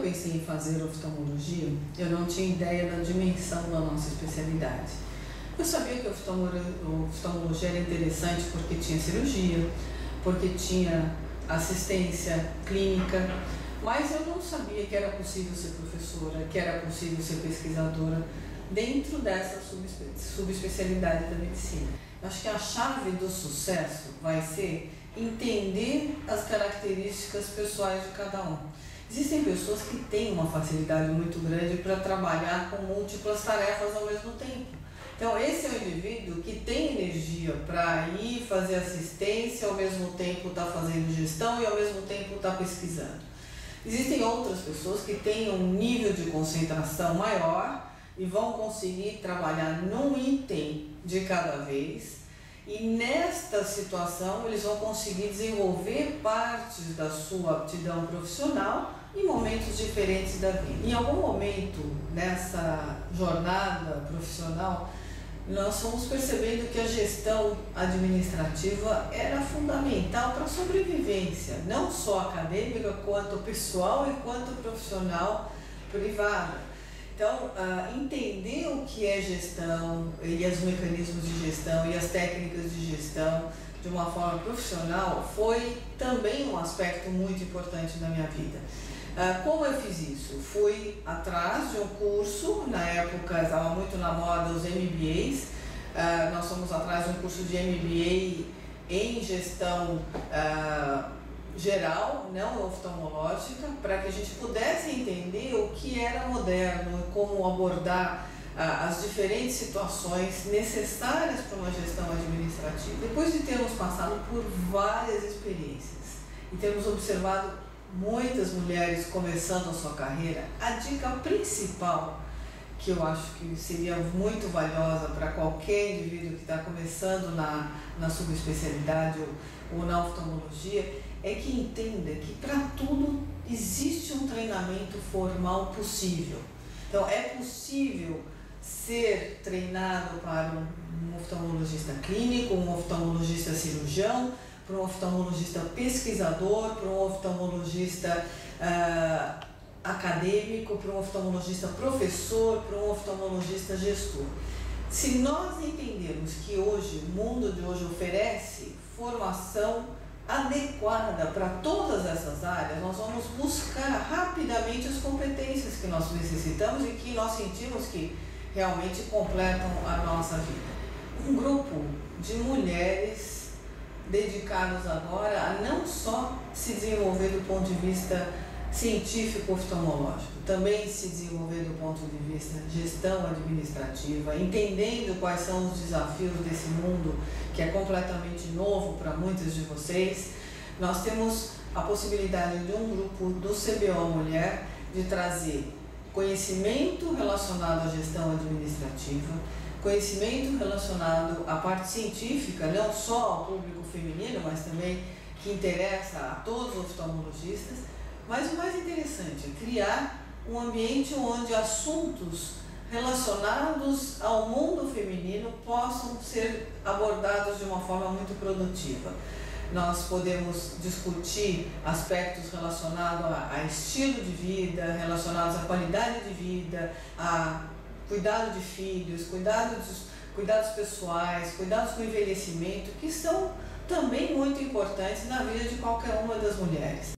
pensei em fazer oftalmologia, eu não tinha ideia da dimensão da nossa especialidade. Eu sabia que a oftalmologia era interessante porque tinha cirurgia, porque tinha assistência clínica, mas eu não sabia que era possível ser professora, que era possível ser pesquisadora dentro dessa subespecialidade da medicina. Eu acho que a chave do sucesso vai ser entender as características pessoais de cada um. Existem pessoas que têm uma facilidade muito grande para trabalhar com múltiplas tarefas ao mesmo tempo. Então, esse é o indivíduo que tem energia para ir fazer assistência, ao mesmo tempo está fazendo gestão e ao mesmo tempo está pesquisando. Existem outras pessoas que têm um nível de concentração maior e vão conseguir trabalhar num item de cada vez, e nesta situação eles vão conseguir desenvolver partes da sua aptidão profissional em momentos diferentes da vida. Em algum momento nessa jornada profissional, nós fomos percebendo que a gestão administrativa era fundamental para a sobrevivência, não só acadêmica, quanto pessoal e quanto profissional privada. Então, entender o que é gestão e os mecanismos de gestão e as técnicas de gestão de uma forma profissional foi também um aspecto muito importante na minha vida. Como eu fiz isso? Fui atrás de um curso, na época estava muito na moda os MBAs, nós fomos atrás de um curso de MBA em gestão geral, não oftalmológica, para que a gente pudesse entender o que era moderno, como abordar as diferentes situações necessárias para uma gestão administrativa. Depois de termos passado por várias experiências e termos observado muitas mulheres começando a sua carreira, a dica principal que eu acho que seria muito valiosa para qualquer indivíduo que está começando na subespecialidade ou na oftalmologia é que entenda que para tudo existe um treinamento formal possível. Então é possível ser treinado para um oftalmologista clínico, um oftalmologista cirurgião, para um oftalmologista pesquisador, para um oftalmologista acadêmico, para um oftalmologista professor, para um oftalmologista gestor. Se nós entendermos que hoje, o mundo de hoje oferece formação adequada para todas essas áreas, nós vamos buscar rapidamente as competências que nós necessitamos e que nós sentimos que realmente completam a nossa vida. Um grupo de mulheres dedicados agora a não só se desenvolver do ponto de vista científico oftalmológico, também se desenvolver do ponto de vista gestão administrativa, entendendo quais são os desafios desse mundo que é completamente novo para muitas de vocês. Nós temos a possibilidade de um grupo do CBO Mulher de trazer conhecimento relacionado à gestão administrativa, conhecimento relacionado à parte científica, não só ao público feminino, mas também que interessa a todos os oftalmologistas. Mas o mais interessante é criar um ambiente onde assuntos relacionados ao mundo feminino possam ser abordados de uma forma muito produtiva. Nós podemos discutir aspectos relacionados a estilo de vida, relacionados à qualidade de vida, a cuidado de filhos, cuidados pessoais, cuidados com o envelhecimento, que são também muito importantes na vida de qualquer uma das mulheres.